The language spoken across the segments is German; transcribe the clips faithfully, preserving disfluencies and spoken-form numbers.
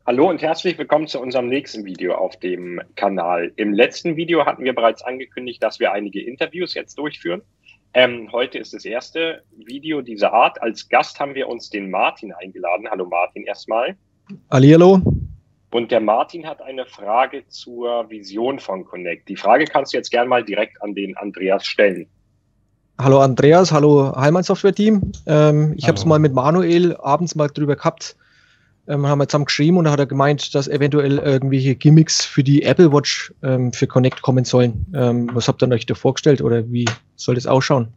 Hallo und herzlich willkommen zu unserem nächsten Video auf dem Kanal. Im letzten Video hatten wir bereits angekündigt, dass wir einige Interviews jetzt durchführen. Ähm, heute ist das erste Video dieser Art. Als Gast haben wir uns den Martin eingeladen. Hallo Martin erstmal. Hallihallo. Und der Martin hat eine Frage zur Vision von Connect. Die Frage kannst du jetzt gerne mal direkt an den Andreas stellen. Hallo Andreas, hallo Heimann Software Team. Ähm, ich habe es mal mit Manuel abends mal drüber gehabt. Ähm, haben wir zusammen geschrieben und da hat er gemeint, dass eventuell irgendwelche Gimmicks für die Apple Watch ähm, für Connect kommen sollen. Ähm, was habt ihr euch da vorgestellt oder wie soll das ausschauen?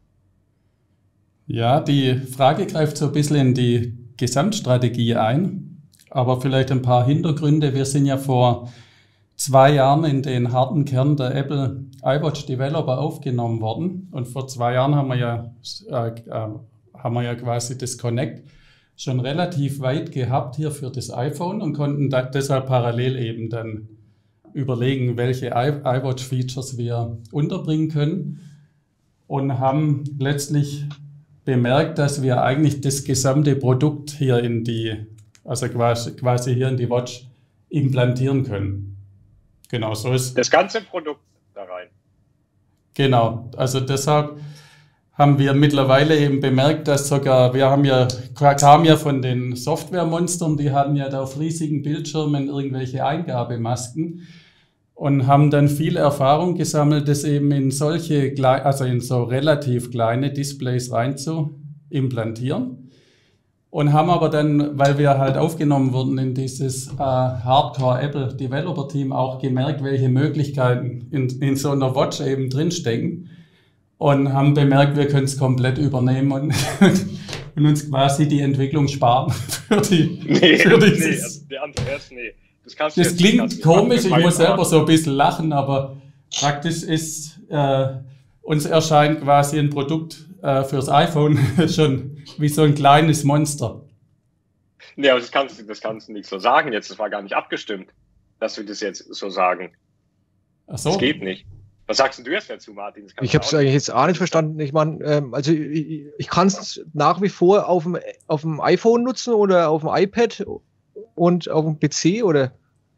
Ja, die Frage greift so ein bisschen in die Gesamtstrategie ein, aber vielleicht ein paar Hintergründe. Wir sind ja vor zwei Jahren in den harten Kern der Apple iWatch Developer aufgenommen worden und vor zwei Jahren haben wir ja, äh, äh, haben wir ja quasi das Connect schon relativ weit gehabt hier für das iPhone und konnten da deshalb parallel eben dann überlegen, welche iWatch-Features wir unterbringen können und haben letztlich bemerkt, dass wir eigentlich das gesamte Produkt hier in die, also quasi, quasi hier in die Watch implantieren können. Genau, so ist das ganze Produkt da rein. Genau, also deshalb haben wir mittlerweile eben bemerkt, dass sogar, wir haben ja, kamen ja von den Softwaremonstern, die hatten ja da auf riesigen Bildschirmen irgendwelche Eingabemasken und haben dann viel Erfahrung gesammelt, das eben in solche, also in so relativ kleine Displays rein zu implantieren. Und haben aber dann, weil wir halt aufgenommen wurden in dieses äh, Hardcore Apple Developer Team, auch gemerkt, welche Möglichkeiten in, in so einer Watch eben drinstecken. Und haben bemerkt, wir können es komplett übernehmen und, und uns quasi die Entwicklung sparen für die. Nee, für dieses, nee also der Andreas, nee. Das, kannst du das jetzt, klingt kannst komisch, ich muss selber machen. so ein bisschen lachen, aber praktisch ist, äh, uns erscheint quasi ein Produkt äh, fürs iPhone schon wie so ein kleines Monster. Nee, aber das kannst, das kannst du nicht so sagen jetzt, das war gar nicht abgestimmt, dass wir das jetzt so sagen. Ach so. Das geht nicht. Was sagst du jetzt dazu, Martin? Ich habe es eigentlich jetzt auch nicht verstanden. Ich meine, ähm, also ich, ich kann es nach wie vor auf dem, auf dem iPhone nutzen oder auf dem iPad und auf dem P C, oder?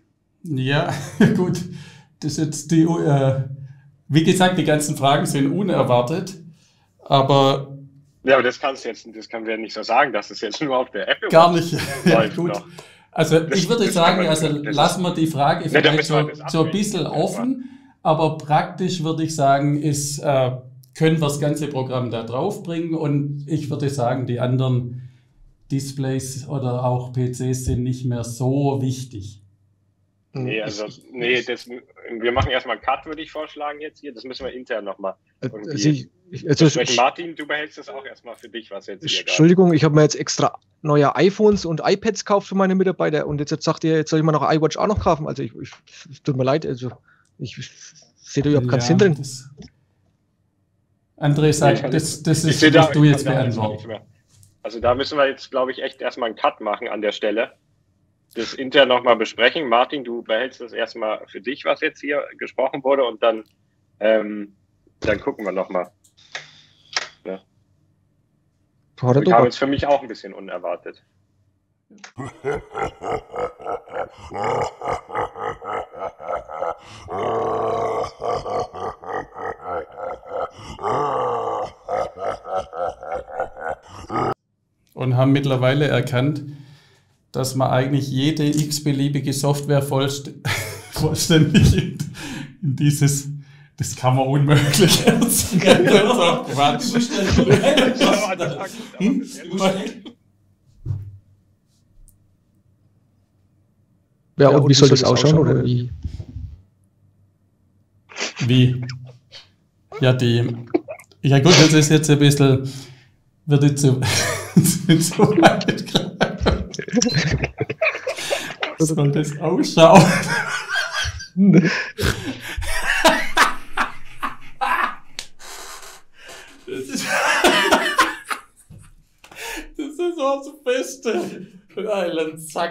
Ja, gut. Das ist jetzt die, äh, wie gesagt, die ganzen Fragen sind unerwartet, aber... Ja, aber das kannst du jetzt, das können wir nicht so sagen, dass es jetzt nur auf der Apple Gar nicht. Ja, läuft gut. noch. Also Das- ich würde das sagen, kann man- also das- lassen wir die Frage Ja, vielleicht damit so, wir das so ein abwägen. bisschen offen, aber praktisch würde ich sagen, ist, äh, können wir das ganze Programm da drauf bringen und ich würde sagen, die anderen Displays oder auch P Cs sind nicht mehr so wichtig. Nee, also, nee, das, wir machen erstmal einen Cut, würde ich vorschlagen jetzt hier. Das müssen wir intern nochmal irgendwie Also ich, ich, also besprechen. Martin, du behältst das auch erstmal für dich, was jetzt hier gerade. Entschuldigung, ich habe mir jetzt extra neue iPhones und iPads gekauft für meine Mitarbeiter und jetzt, jetzt sagt ihr, jetzt soll ich mir noch iWatch auch noch kaufen. Also ich, ich es tut mir leid, also ich sehe da überhaupt keinen Sinn drin. Das, André sagt, Nee, das, das ich ist, sehe da- musst du ich jetzt kann da nichts beantworten. mehr. Also da müssen wir jetzt, glaube ich, echt erstmal einen Cut machen an der Stelle. Das intern nochmal besprechen. Martin, du behältst das erstmal für dich, was jetzt hier gesprochen wurde, und dann, ähm, dann gucken wir nochmal. Ja. Hat Kam jetzt für mich auch ein bisschen unerwartet. Und haben mittlerweile erkannt, dass man eigentlich jede x-beliebige Software vollst vollständig in, in dieses, das kann man unmöglich erzählen. So, Quatsch. Hm? Ja, und wie soll das ausschauen, oder wie? Wie? Ja, die, ja gut, das ist jetzt ein bisschen, wird jetzt so, so weit greifen. Wie soll das ausschauen? Das ist, das ist auch das Beste. Island Zack.